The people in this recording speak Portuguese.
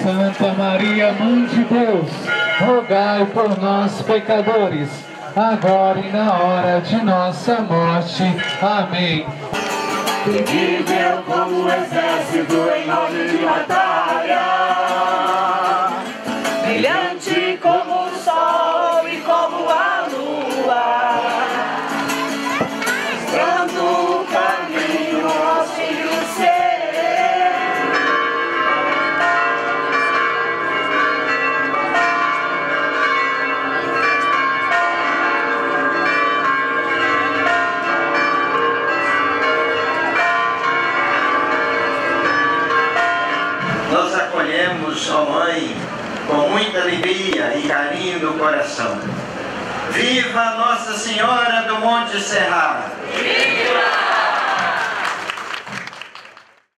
Santa Maria, Mãe de Deus, rogai por nós, pecadores, agora e na hora de nossa morte. Amém. Terrível como o exército em ordem de batalha, brilhante como o sol e como a lua, mostrando o caminho aos filhos seus. Nós acolhemos, ó Mãe, com muita alegria e carinho do coração. Viva Nossa Senhora do Monte Serra! Viva!